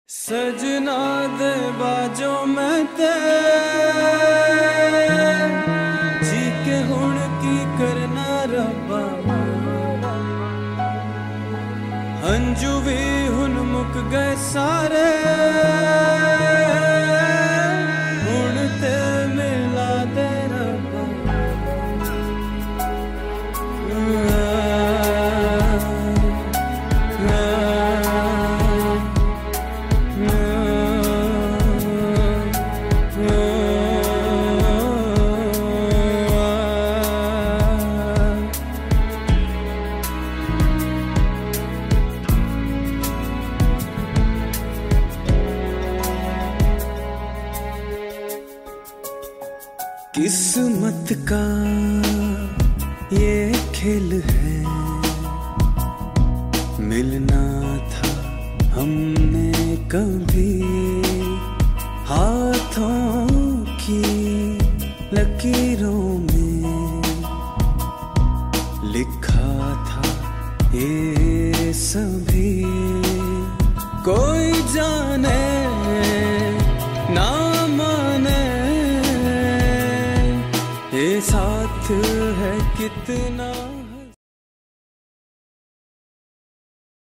सजना दे बाजो मैं ते जी के हुण की करना रब्बा, हंजू भी हुण मुक गए सारे, हुण ते मिला दे रब्बा। किस्मत का ये खेल है, मिलना था हमने कभी, हाथों की लकीरों में लिखा था ये सभी। कोई जाने ना माने ये साथ है कितना।